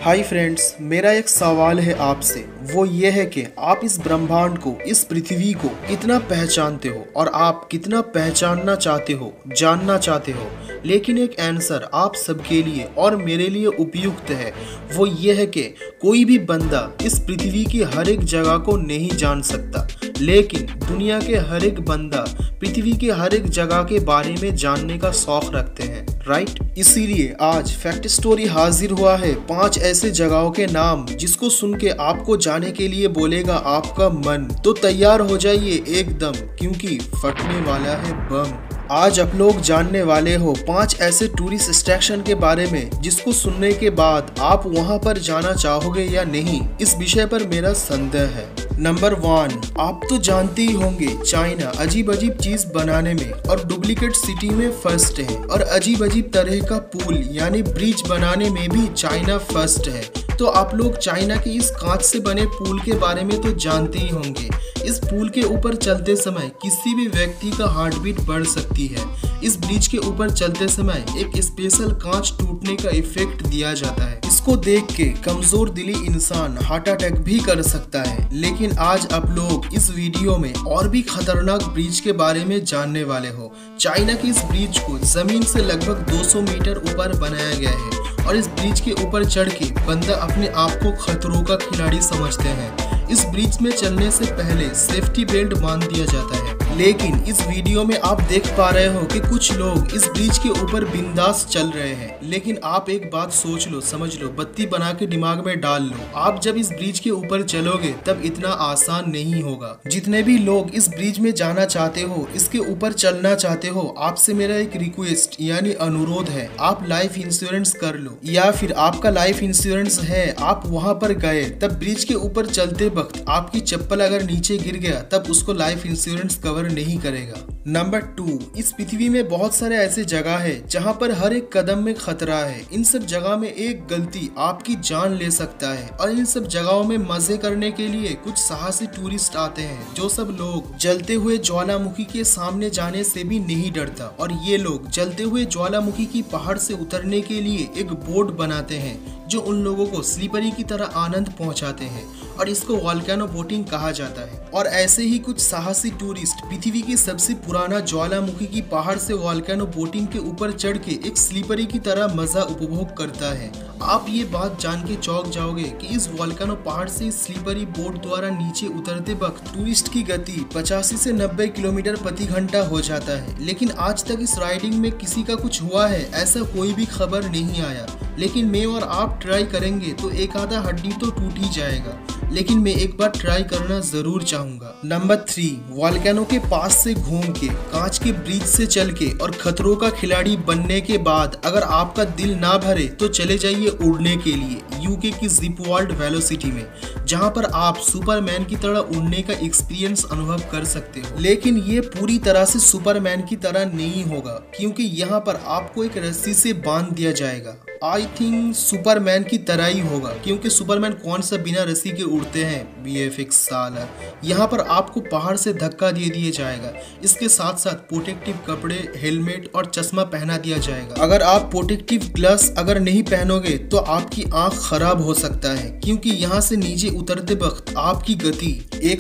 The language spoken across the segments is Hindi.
हाय फ्रेंड्स, मेरा एक सवाल है आपसे। वो ये है कि आप इस ब्रह्मांड को, इस पृथ्वी को कितना पहचानते हो और आप कितना पहचानना चाहते हो, जानना चाहते हो। लेकिन एक आंसर आप सबके लिए और मेरे लिए उपयुक्त है। वो ये है कि कोई भी बंदा इस पृथ्वी की हर एक जगह को नहीं जान सकता, लेकिन दुनिया के हर एक बंदा पृथ्वी के हर एक जगह के बारे में जानने का शौक रखते हैं, राइट। इसीलिए आज फैक्ट स्टोरी हाजिर हुआ है 5 ऐसे जगहों के नाम जिसको सुन के आपको जाने के लिए बोलेगा आपका मन। तो तैयार हो जाइए एकदम, क्योंकि फटने वाला है बम। आज आप लोग जानने वाले हो 5 ऐसे टूरिस्ट अट्रैक्शन के बारे में जिसको सुनने के बाद आप वहां पर जाना चाहोगे या नहीं, इस विषय पर मेरा संदेह है। नंबर 1, आप तो जानते ही होंगे चाइना अजीब अजीब चीज बनाने में और डुप्लीकेट सिटी में फर्स्ट है, और अजीब अजीब तरह का पुल यानी ब्रिज बनाने में भी चाइना फर्स्ट है। तो आप लोग चाइना के इस कांच से बने पुल के बारे में तो जानते ही होंगे। इस पुल के ऊपर चलते समय किसी भी व्यक्ति का हार्ट बीट बढ़ सकती है। इस ब्रिज के ऊपर चलते समय एक स्पेशल कांच टूटने का इफेक्ट दिया जाता है। इसको देख के कमजोर दिली इंसान हार्ट अटैक भी कर सकता है। लेकिन आज आप लोग इस वीडियो में और भी खतरनाक ब्रिज के बारे में जानने वाले हो। चाइना की इस ब्रिज को जमीन से लगभग 200 मीटर ऊपर बनाया गया है, और इस ब्रिज के ऊपर चढ़ के बंदा अपने आप को खतरों का खिलाड़ी समझते हैं। इस ब्रिज में चलने से पहले सेफ्टी बेल्ट बांध दिया जाता है। लेकिन इस वीडियो में आप देख पा रहे हो कि कुछ लोग इस ब्रिज के ऊपर बिंदास चल रहे हैं। लेकिन आप एक बात सोच लो, समझ लो, बत्ती बना के दिमाग में डाल लो। आप जब इस ब्रिज के ऊपर चलोगे तब इतना आसान नहीं होगा। जितने भी लोग इस ब्रिज में जाना चाहते हो, इसके ऊपर चलना चाहते हो, आपसे मेरा एक रिक्वेस्ट यानी अनुरोध है, आप लाइफ इंश्योरेंस कर लो। या फिर आपका लाइफ इंश्योरेंस है, आप वहाँ पर गए, तब ब्रिज के ऊपर चलते वक्त आपकी चप्पल अगर नीचे गिर गया तब उसको लाइफ इंश्योरेंस कवर नहीं करेगा। नंबर 2, इस पृथ्वी में बहुत सारे ऐसे जगह है जहाँ पर हर एक कदम में खतरा है। इन सब जगह में एक गलती आपकी जान ले सकता है, और इन सब जगहों में मजे करने के लिए कुछ साहसी टूरिस्ट आते हैं। जो सब लोग जलते हुए ज्वालामुखी के सामने जाने से भी नहीं डरता, और ये लोग जलते हुए ज्वालामुखी की पहाड़ से उतरने के लिए एक बोर्ड बनाते हैं जो उन लोगों को स्लीपरी की तरह आनंद पहुंचाते हैं, और इसको वॉल्केनो बोटिंग कहा जाता है। और ऐसे ही कुछ साहसी टूरिस्ट पृथ्वी की सबसे पुराना ज्वालामुखी की पहाड़ से वॉल्केनो बोटिंग के ऊपर चढ़ के एक स्लीपरी की तरह मजा उपभोग करता है। आप ये बात जान के चौंक जाओगे कि इस वॉल्केनो पहाड़ से इस स्लीपरी बोट द्वारा नीचे उतरते वक्त टूरिस्ट की गति 85 से 90 किलोमीटर प्रति घंटा हो जाता है। लेकिन आज तक इस राइडिंग में किसी का कुछ हुआ है ऐसा कोई भी खबर नहीं आया। लेकिन मैं और आप ट्राई करेंगे तो एक आधा हड्डी तो टूट ही जाएगा, लेकिन मैं एक बार ट्राई करना जरूर चाहूंगा। नंबर 3, वॉल्केनो के पास से घूम के, कांच के ब्रिज से चल के और खतरों का खिलाड़ी बनने के बाद अगर आपका दिल ना भरे तो चले जाइए उड़ने के लिए यूके की जिप वर्ल्ड वेलोसिटी में, जहां पर आप सुपरमैन की तरह उड़ने का एक्सपीरियंस अनुभव कर सकते हो। लेकिन ये पूरी तरह से सुपरमैन की तरह नहीं होगा, क्योंकि यहाँ पर आपको एक रस्सी से बांध दिया जाएगा। आई थिंक सुपरमैन की तरह ही होगा, क्योंकि सुपरमैन कौन सा बिना रस्सी के उड़ते हैं। VFX साला। यहाँ पर आपको पहाड़ से धक्का दे दिया जाएगा। इसके साथ साथ प्रोटेक्टिव कपड़े, हेलमेट और चश्मा पहना दिया जाएगा। अगर आप प्रोटेक्टिव ग्लास अगर नहीं पहनोगे तो आपकी आंख खराब हो सकता है, क्योंकि यहाँ से नीचे उतरते वक्त आपकी गति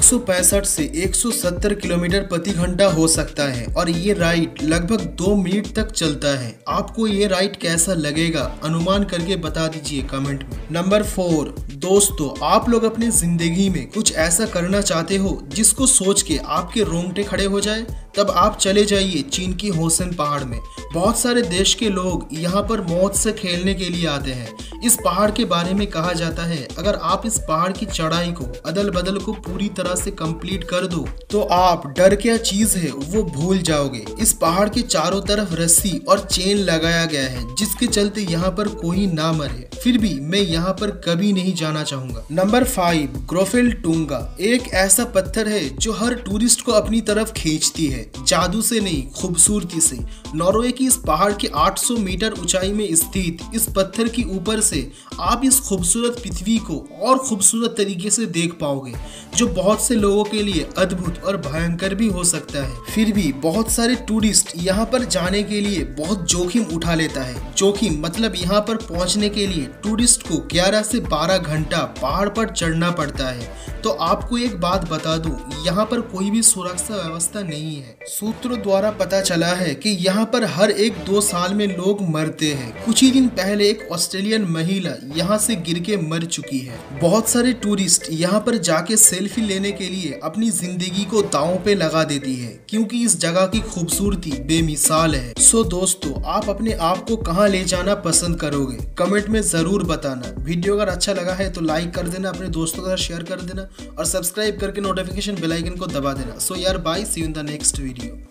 165 से 170 किलोमीटर प्रति घंटा हो सकता है, और ये राइड लगभग 2 मिनट तक चलता है। आपको ये राइड कैसा लगेगा अनुमान करके बता दीजिए कमेंट में। नंबर 4, दोस्तों, आप लोग अपने जिंदगी में कुछ ऐसा करना चाहते हो जिसको सोच के आपके रोंगटे खड़े हो जाए, तब आप चले जाइए चीन की होसन पहाड़ में। बहुत सारे देश के लोग यहाँ पर मौत से खेलने के लिए आते हैं। इस पहाड़ के बारे में कहा जाता है अगर आप इस पहाड़ की चढ़ाई को, अदल बदल को पूरी तरह से कंप्लीट कर दो तो आप डर क्या चीज है वो भूल जाओगे। इस पहाड़ के चारों तरफ रस्सी और चेन लगाया गया है, जिसके चलते यहाँ पर कोई ना मरे। फिर भी मैं यहाँ पर कभी नहीं जाना चाहूंगा। नंबर 5, ग्रोफेल टूंगा एक ऐसा पत्थर है जो हर टूरिस्ट को अपनी तरफ खींचती है। जादू से नहीं, खूबसूरती से। नॉर्वे की इस पहाड़ के 800 मीटर ऊंचाई में स्थित इस पत्थर के ऊपर से आप इस खूबसूरत पृथ्वी को और खूबसूरत तरीके से देख पाओगे, जो बहुत से लोगों के लिए अद्भुत और भयंकर भी हो सकता है। फिर भी बहुत सारे टूरिस्ट यहाँ पर जाने के लिए बहुत जोखिम उठा लेता है। जोखिम मतलब यहाँ पर पहुँचने के लिए टूरिस्ट को 11 से 12 घंटा पहाड़ पर चढ़ना पड़ता है। तो आपको एक बात बता दूं, यहाँ पर कोई भी सुरक्षा व्यवस्था नहीं है। सूत्रों द्वारा पता चला है कि यहाँ पर हर 1-2 साल में लोग मरते हैं। कुछ ही दिन पहले एक ऑस्ट्रेलियन महिला यहाँ से गिर के मर चुकी है। बहुत सारे टूरिस्ट यहाँ पर जाके सेल्फी लेने के लिए अपनी जिंदगी को दांव पे लगा देती है, क्योंकि इस जगह की खूबसूरती बेमिसाल है। सो दोस्तों, आप अपने आप को कहाँ ले जाना पसंद करोगे? कमेंट में जरूर बताना। वीडियो अगर अच्छा लगा है तो लाइक कर देना, अपने दोस्तों के साथ शेयर कर देना और सब्सक्राइब करके नोटिफिकेशन बेल आइकन को दबा देना। सो यार bye, see you in the next video.